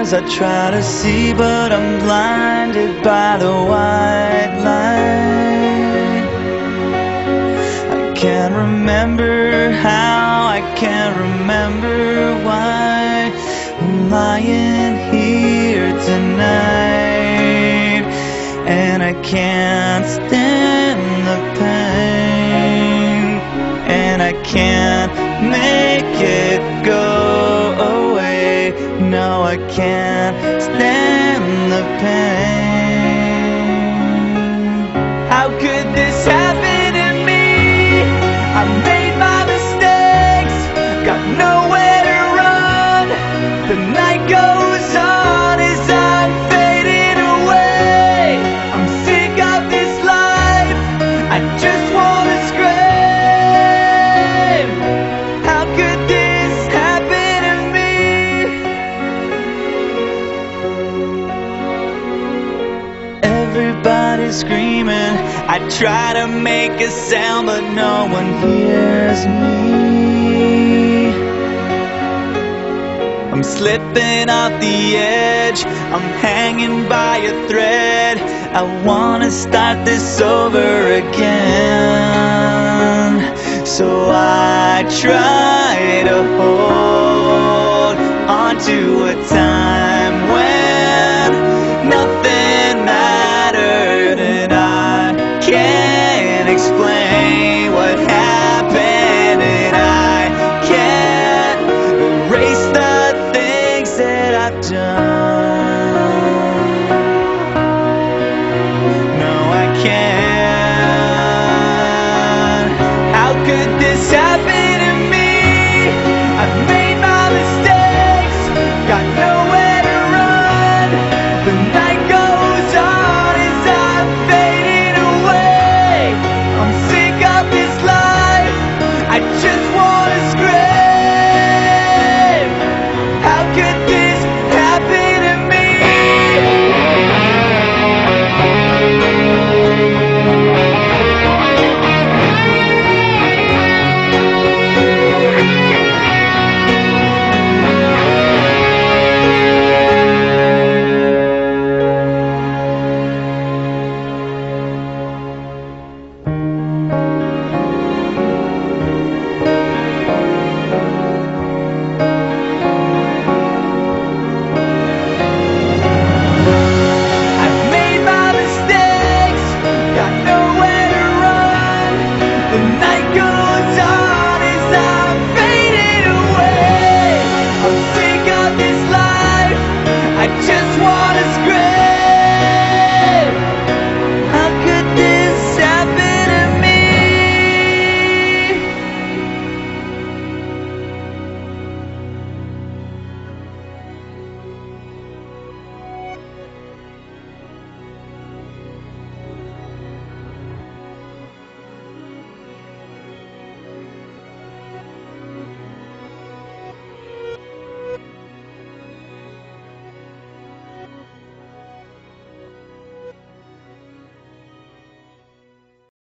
stars I try to see, but I'm blinded by the white light. I can't remember how, I can't remember why I'm lying here tonight, and I can't stand the pain, and I can't make it go away. No, I can't stand the pain. How could this happen to me? I made my mistakes, got nowhere to run. The night goes on as I'm fading away. I'm sick of this life, I just wanna scream. How could this happen to me? Everybody's screaming, I try to make a sound, but no one hears me. I'm slipping off the edge, I'm hanging by a thread. I wanna start this over again. So I try to hold on to a time when